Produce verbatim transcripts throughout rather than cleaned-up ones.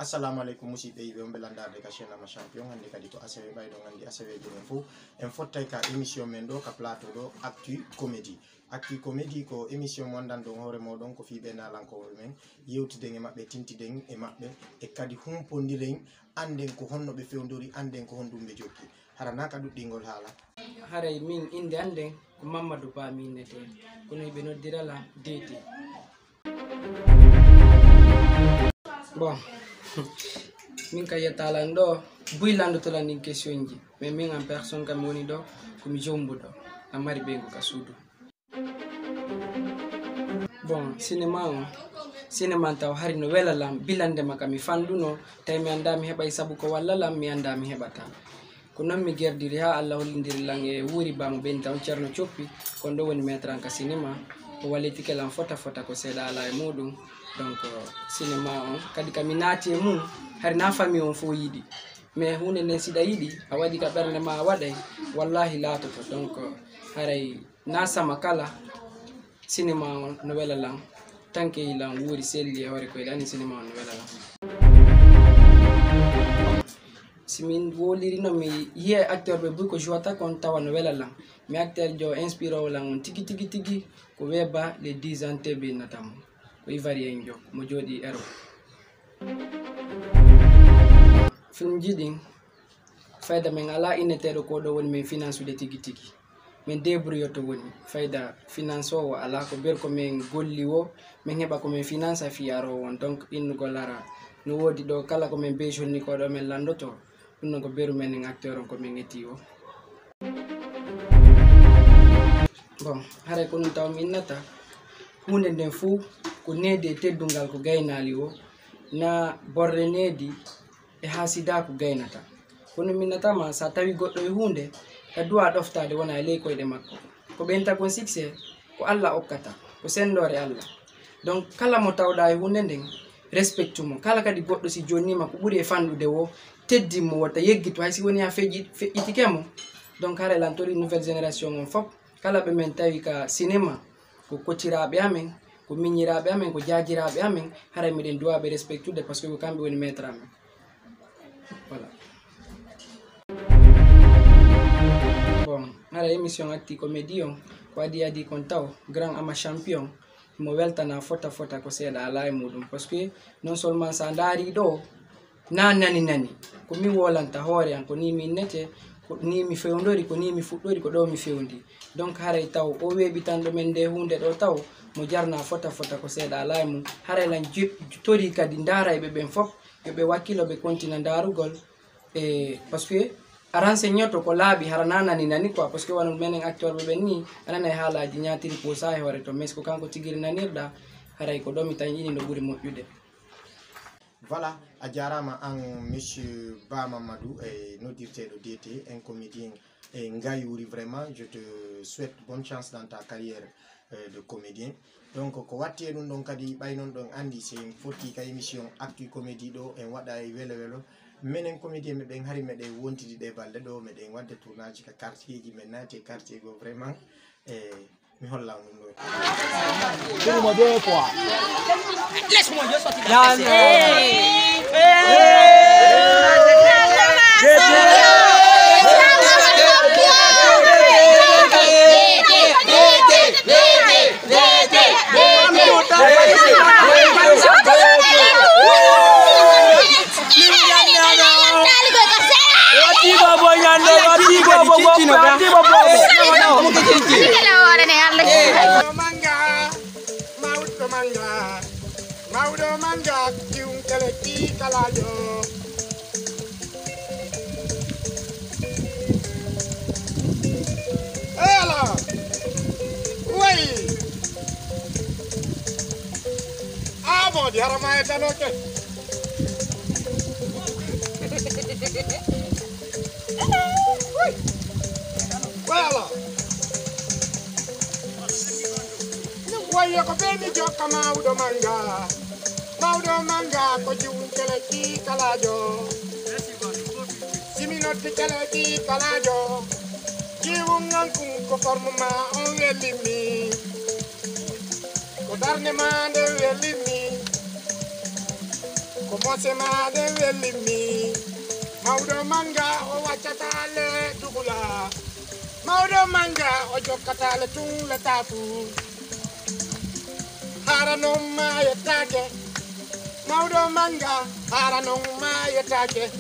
assalamu alaikum musidɓe yiɓe on belandade ka chaîne ama champion hande kadi ko asewe ɓayɗo gandi aseweji men fo en fottay ka émission men ɗo ka plateau ɗo actu comédie. Actu comédie ko émission mo andan ɗon hoore moɗon ko fiɓe nalankoɓe men yewtiden e mabɓe tintiden e mabɓe e kadi humpodiren anden ko honno ɓe fewdori anden ko honɗum ɓe jokki hara naka ɗuɗɗingol haala haray min inde anden ko Mamadou Ba minnete kono ɓe noddirala Deti. Bon min ka yettalan ɗo buylandotolan ɗin question ji mais min en personne kam woni ɗo komi jombuɗo a mari ɓeygu ka suudu. Bon cinéma o cinéma taw hari no welalam bilandema ka mi fanduno tawi mi anda mi heɓay saabu ko wallalam mi anda mi heɓata ko noon mi gerdiri ha Allah hollidiri lan e wuuri bamo ɓeni taw ceerno coppi kon ɗo woni maître an ka cinéma o wallitike lan fota fota ko seeɗa ala e muɗum. Donc cinéma on kadi kami naati e mum hari na famille on fo yiɗi mais hunde nden siɗa yiɗi a waɗi ka ɓernde ma a waɗay wallahi laatoto. Donc haray na sama kala cinéma on no wela lan tanke yilan wuuri selli e hoore koyɗe ani cinéma on no wela lan. Simin wolirino mi yiye acteur ɓe buy ko jouata kon tawa no wela lan mi acteur jo inspiré o lan on tigi tigi tigi ko Weba les dix ans teɓe natamo ko ivoirien jo mo jooɗi ero film ji ɗin fayda min ala inneteɗo ko ɗo woni min finance ude tigi tigi min débrouilloto woni fayda finance o ala ko ber ko min golli o min heɓa ko min finance a fiyaro won. Donc innugol ara no wodi ɗo kala ko min bejonni ko ɗo min landoto ɗum non ko beru men en acteur on ko min etti o. Bon haray ko ɗum taw mi innata hunde nden fuu ko needi e teddungal ko gaynali o na borre needi e hasida ko gaynata kono minnatama sa tawi goɗɗo e hunde e duwa ɗoftade wona e ley koyɗe makko ko ɓenta kon succès ko Allah okkata ko sendore Allah. Donc kala mo tawɗa e hunde nden respectu mo kala kadi goɗɗo si jonnima ko ɓuuri e fanɗude wo teddinmo watta yeggito hay si woni ha feƴƴitike mo. Donc haray lan tori nouvelle génération on fop kala ɓe men tawi ka cinéma ko kocciraɓe amen ko miñiraɓe amen ko jajiraɓe amen haray miɗen duwaɓe respectude parce que ko kamɓe woni maître amen. Voilà. Bon haray émission acti comédie on ko adi adi kon taw grand ama champion mo weltana fota fota ko seeɗa ala e muɗum parce que non seulement sa daari ɗo na nani nani ko mi wolanta hoore an ko ni mi innete ko ni mi fewdori ko ni mi fuɗɗori ko ɗo mi fewndi. Donc haray taw o weeɓi tan ɗo men nde hunde ɗo taw mo jarna fota fota ko seeɗa ala e mum haray lan tori kadi ndaara e ɓe ɓen fof yoɓe wakkilo ɓe continue ndarugol e parce que a renseignoto ko laaɓi hara na nani nani quoi parce que wona menen acteur ɓe ɓen ni anana e haalaji ñatiri posa e hoore to mais ko kanko tigiri nanirɗa haray ko ɗo mi tan yiɗi no ɓuuri moƴƴude. Voilà, a jarama an monsieur Ba Mamadou et noddirteɗo D T un comédien et Ngayouri vraiment je te souhaite bonne chance dans ta carrière euh, de comédien. Donc ko watti e ɗum ɗon kadi ɓaynon ɗon andi se fotti ka émission actu comédie ɗo en waɗa e welo welo menen comédien meɗen hari meɗen wontidi ɗe balɗe ɗo meɗen wadde tournage ka quartier ji men naati e quartier go vraiment e mi hollan ɗum ɗo. Donne-moi deux fois. Laisse-moi, je sortis de la Maudo manga kiung keleki kalajo. Ela, wei. Ah bon, di haramai tanoke. Wela. Wei ko beni joka maudo manga. Maudo manga ko jiun keleki kalajo. Siminoti keleki kalajo. Jiun ngankun ko formuma on welimi. Ko darne mande welimi. commence ma de welimi mawdo manga o wachatale dugula mawdo manga o jokatale tun la tafu harano ma yetake mawdo manga harano ma yetake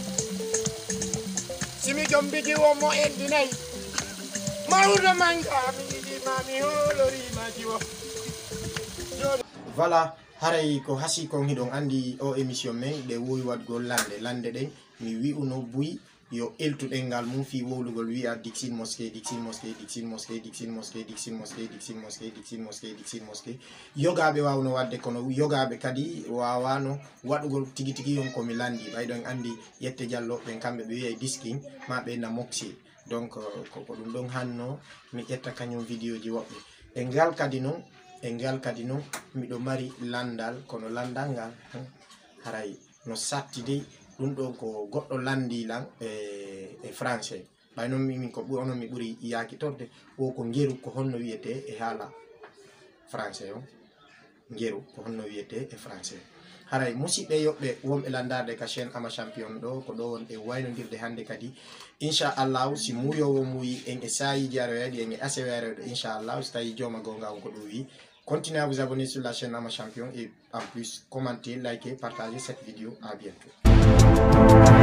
simi jombigi wo mo endinay mawdo manga mi di mami holori ma diwo. Voilà, haray ko hasi ko hidon andi o émission men de woyi wadgo lande lande den mi wi uno buy yo eltu dengal mum fi wowlugol wi a Dixine mosquée Dixine mosquée Dixine mosquée Dixine mosquée Dixine mosquée Dixine mosquée Dixine mosquée Dixine mosquée yogabe wawno wadde kono yogabe kadi wawano wadugol tigi tigi yon ko mi landi baydon andi yette jallo ben kambe be wi disking ma be na moxi donc ko ko dum don hanno mi etta kanyum vidéo ji wobbe e ngal kadi non e ngal kadi non miɗo mari landal kono landal ngal haray no sattide ɗum ɗo ko goɗɗo landilan e e français ɓay noon min ko ɓuri onon mi ɓuri yakitorde o ko ngeru ko honno wiyete e haala français o ngeru ko honno wiyete e français haray musidɓe yoɓɓe wonɓe landarde ka chaîne ama champion ɗo ko ɗo won e waynodirde hande kadi inchallahu si muyowo muyi en e sayiji aroyaɗi en e asewereɗo inchallahu so tawi joma gonga on ko ɗum wi. Continuez à vous abonner sur la chaîne Ama Champion et en plus commentez, likez, partagez cette vidéo. À bientôt.